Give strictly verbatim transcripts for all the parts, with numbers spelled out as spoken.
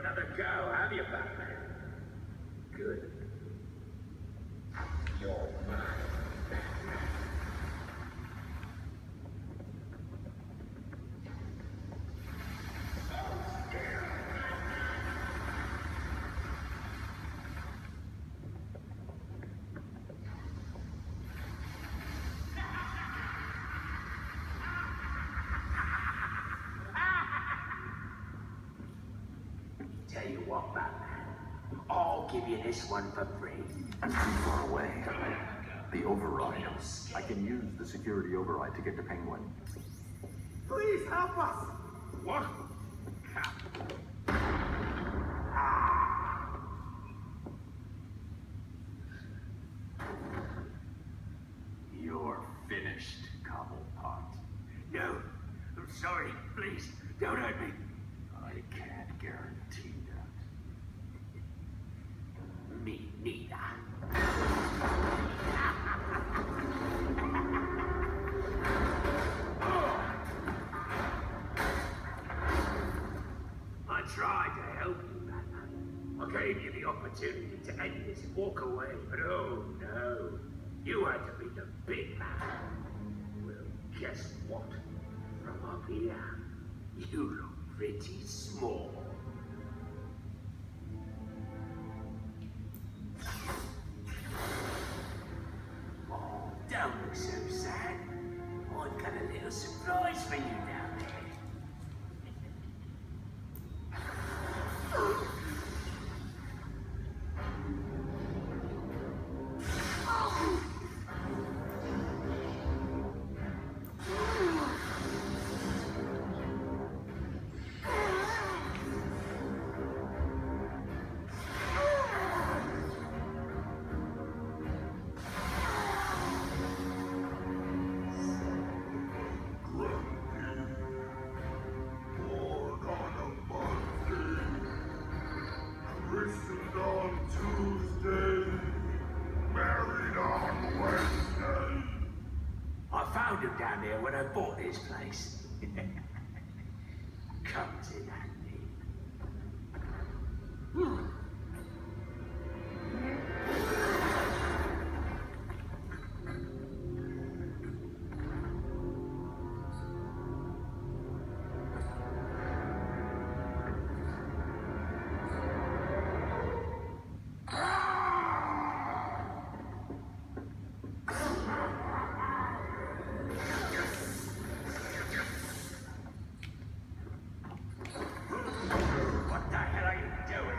another go, have you, Batman? Good. You're mine. Tell you what, Batman. I'll give you this one for free. I'm too far away. The override. I can use the security override to get to Penguin. Please help us! What? You're finished, Cobblepot. No, I'm sorry. Please, don't hurt me. I can't guarantee that. Me neither. I tried to help you, Batman. I gave you the opportunity to end this and walk away, but oh no. You had to be the big man. Well, guess what? From up here, you look pretty small. Oh, don't look so sad. I've got a little surprise for you down there. Christened on Tuesday, married on Wednesday. I found him down there when I bought this place. Comes in handy. Hmm. What the hell are you doing?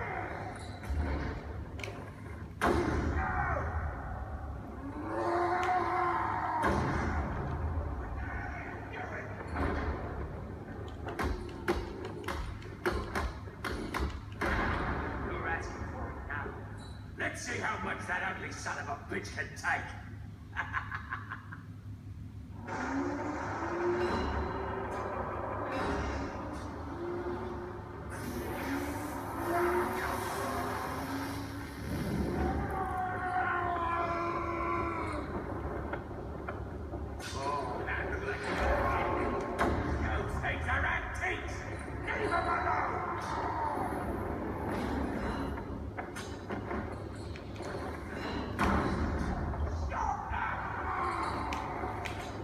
You're asking for it now. Let's see how much that ugly son of a bitch can take. Oh, that looks like a good idea. Those things are antiques. Leave them alone. Stop that.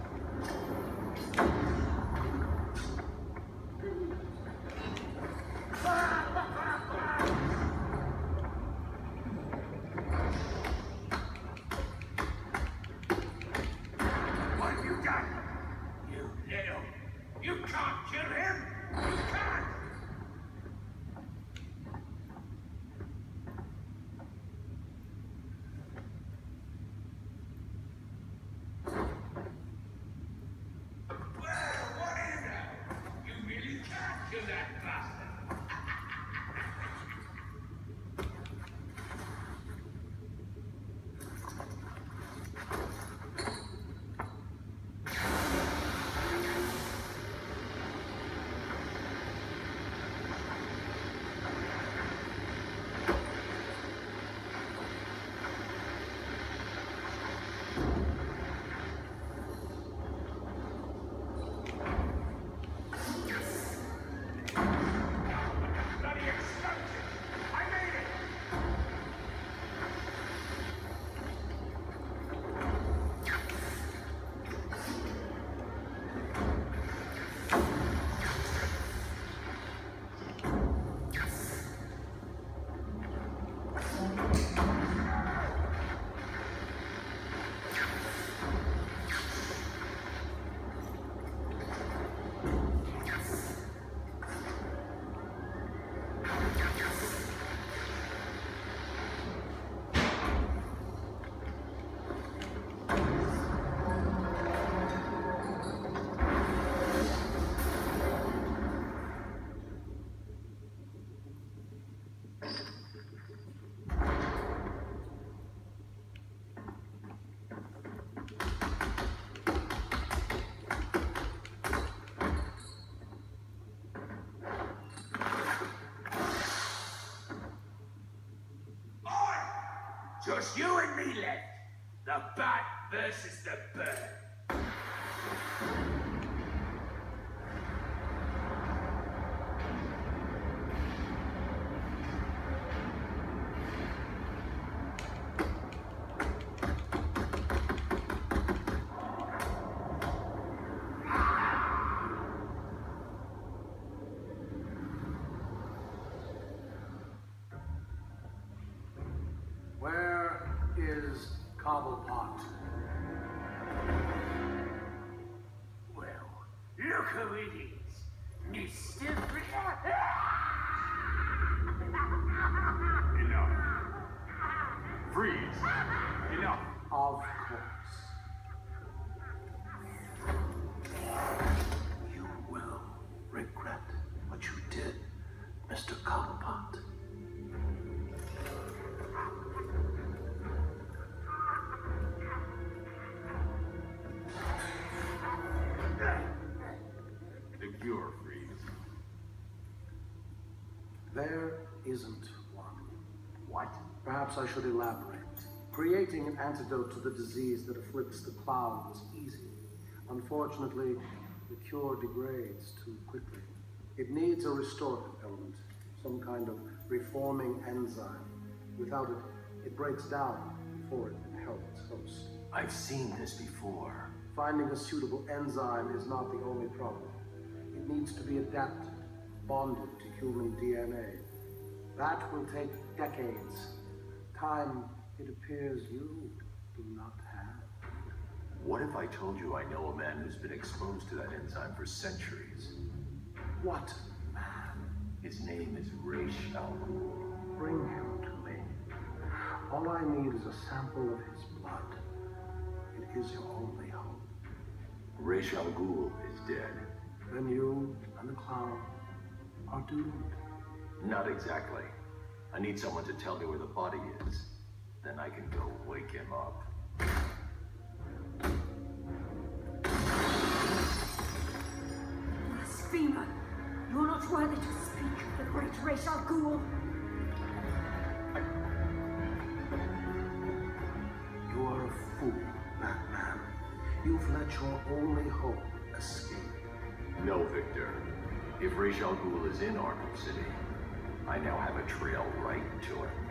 What have you done? You little... You can't kill him! You can't! Well, what is that? You really can't kill that bastard! just you and me left. The bat versus the bird. Where is Cobblepot? Well, look who it is. Mister Enough. Freeze. Enough. Of course. You will regret what you did, Mister Cobblepot. The cure, Freeze. There isn't one. What? Perhaps I should elaborate. Creating an antidote to the disease that afflicts the cloud was easy. Unfortunately, the cure degrades too quickly. It needs a restorative element, some kind of reforming enzyme. Without it, it breaks down before it can help its host. I've seen this before. Finding a suitable enzyme is not the only problem. It needs to be adapted, bonded to human D N A. That will take decades. Time, it appears, you do not have. What if I told you I know a man who's been exposed to that enzyme for centuries? What man? His name is Ra's al Ghul. Bring him to me. All I need is a sample of his blood. It is your only hope. Ra's al Ghul is dead. Then you and the clown are doomed. Not exactly. I need someone to tell me where the body is. Then I can go wake him up. Blasphemer! You're not worthy to speak of the great Ra's al Ghul. You are a fool, Batman. You've let your only hope escape. No, Victor. If Ra's al Ghul is in Arkham City, I now have a trail right to him.